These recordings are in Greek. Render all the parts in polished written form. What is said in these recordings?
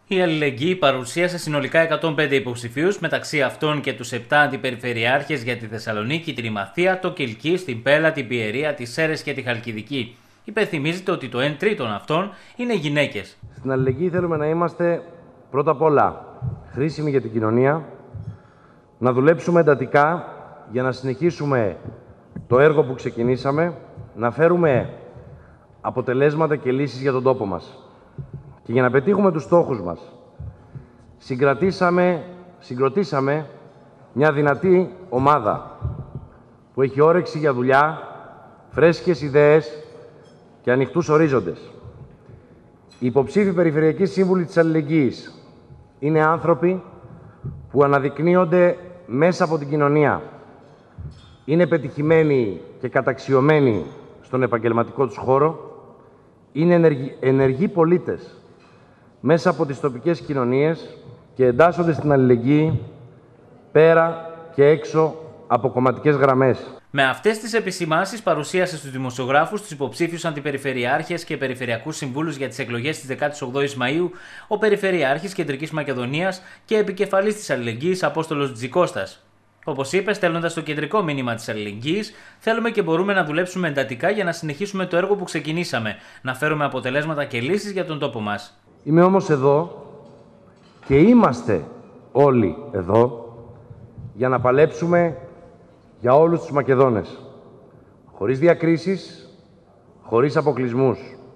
Η Αλληλεγγύη παρουσίασε συνολικά 105 υποψηφίους, μεταξύ αυτών και τους 7 αντιπεριφερειάρχες για τη Θεσσαλονίκη, την Ημαθία, το Κιλκής, την Πέλα, την Πιερία, τις Σέρρες και τη Χαλκιδική. Υπενθυμίζεται ότι το 1/3 αυτών είναι γυναίκες. Στην Αλληλεγγύη θέλουμε να είμαστε πρώτα απ' όλα χρήσιμοι για την κοινωνία, να δουλέψουμε εντατικά για να συνεχίσουμε το έργο που ξεκινήσαμε, να φέρουμε αποτελέσματα και λύσεις για τον τόπο μας. Και για να πετύχουμε τους στόχους μας, συγκροτήσαμε μια δυνατή ομάδα που έχει όρεξη για δουλειά, φρέσκες ιδέες και ανοιχτούς ορίζοντες. Οι υποψήφοι περιφερειακοί σύμβουλοι της Αλληλεγγύης είναι άνθρωποι που αναδεικνύονται μέσα από την κοινωνία. Είναι πετυχημένοι και καταξιωμένοι στον επαγγελματικό τους χώρο. Είναι ενεργοί πολίτες μέσα από τις τοπικές κοινωνίες και εντάσσονται στην αλληλεγγύη πέρα και έξω από κομματικές γραμμές. Με αυτές τις επισημάνσεις παρουσίασε στους δημοσιογράφους τους υποψήφιους αντιπεριφερειάρχες και περιφερειακούς συμβούλους για τις εκλογές της 18ης Μαΐου ο Περιφερειάρχης Κεντρικής Μακεδονίας και επικεφαλής της Αλληλεγγύης Απόστολος Τζικώστας. Όπως είπε, στέλνοντας το κεντρικό μήνυμα της αλληλεγγύης, θέλουμε και μπορούμε να δουλέψουμε εντατικά για να συνεχίσουμε το έργο που ξεκινήσαμε, να φέρουμε αποτελέσματα και λύσεις για τον τόπο μας. Είμαι όμως εδώ και είμαστε όλοι εδώ για να παλέψουμε για όλους τους Μακεδόνες. Χωρίς διακρίσεις, χωρίς αποκλεισμούς.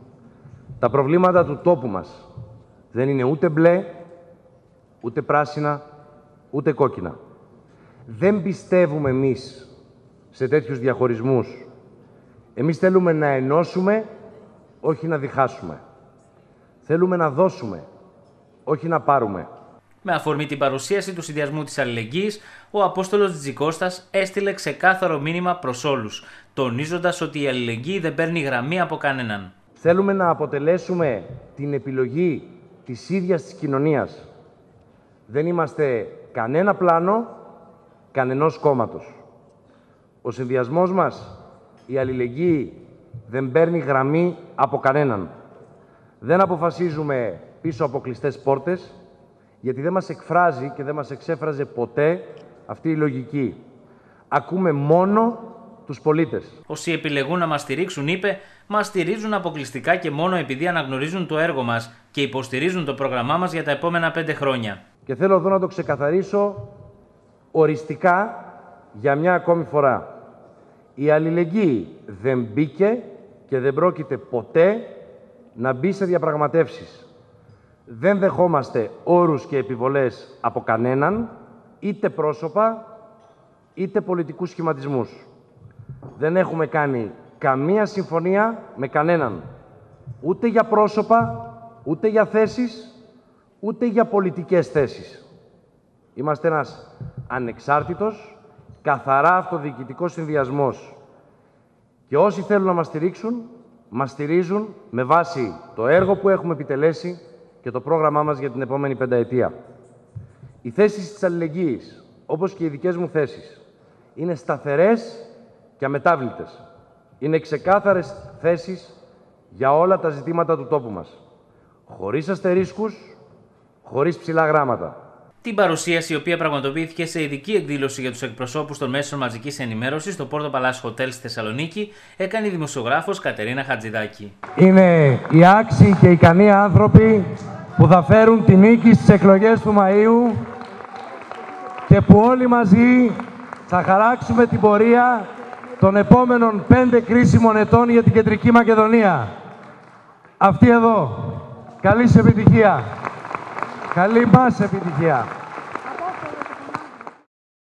Τα προβλήματα του τόπου μας δεν είναι ούτε μπλε, ούτε πράσινα, ούτε κόκκινα. Δεν πιστεύουμε εμείς σε τέτοιους διαχωρισμούς. Εμείς θέλουμε να ενώσουμε, όχι να διχάσουμε. Θέλουμε να δώσουμε, όχι να πάρουμε. Με αφορμή την παρουσίαση του συνδυασμού της αλληλεγγύης, ο Απόστολος Τζικώστας έστειλε ξεκάθαρο μήνυμα προς όλους, τονίζοντας ότι η αλληλεγγύη δεν παίρνει γραμμή από κανέναν. Θέλουμε να αποτελέσουμε την επιλογή της ίδιας της κοινωνίας. Δεν είμαστε κανένα πλάνο, κανενός κόμματος. Ο συνδυασμός μας, η αλληλεγγύη, δεν παίρνει γραμμή από κανέναν. Δεν αποφασίζουμε πίσω από κλειστές πόρτες, γιατί δεν μας εκφράζει και δεν μας εξέφραζε ποτέ αυτή η λογική. Ακούμε μόνο τους πολίτες. Όσοι επιλεγούν να μας στηρίξουν, είπε, μας στηρίζουν αποκλειστικά και μόνο επειδή αναγνωρίζουν το έργο μας και υποστηρίζουν το πρόγραμμά μας για τα επόμενα 5 χρόνια. Και θέλω εδώ να το ξεκαθαρίσω οριστικά για μια ακόμη φορά. Η αλληλεγγύη δεν μπήκε και δεν πρόκειται ποτέ να μπει σε διαπραγματεύσεις. Δεν δεχόμαστε όρους και επιβολές από κανέναν, είτε πρόσωπα, είτε πολιτικούς σχηματισμούς. Δεν έχουμε κάνει καμία συμφωνία με κανέναν. Ούτε για πρόσωπα, ούτε για θέσεις, ούτε για πολιτικές θέσεις. Είμαστε ένας ανεξάρτητος, καθαρά αυτοδιοικητικός συνδυασμός. Και όσοι θέλουν να μας στηρίζουν με βάση το έργο που έχουμε επιτελέσει και το πρόγραμμά μας για την επόμενη 5ετία. Οι θέσεις της αλληλεγγύης, όπως και οι δικές μου θέσεις, είναι σταθερές και αμετάβλητες. Είναι ξεκάθαρες θέσεις για όλα τα ζητήματα του τόπου μας. Χωρίς αστερίσκους, χωρίς ψηλά γράμματα. Την παρουσίαση, η οποία πραγματοποιήθηκε σε ειδική εκδήλωση για τους εκπροσώπους των μέσων μαζικής ενημέρωσης στο Porto Palace Hotel στη Θεσσαλονίκη, έκανε η δημοσιογράφος Κατερίνα Χατζηδάκη. Είναι οι άξιοι και ικανοί άνθρωποι που θα φέρουν τη νίκη στις εκλογές του Μαΐου και που όλοι μαζί θα χαράξουμε την πορεία των επόμενων 5 κρίσιμων ετών για την Κεντρική Μακεδονία. Αυτή εδώ. Καλή σε επιτυχία. Καλή μας επιτυχία.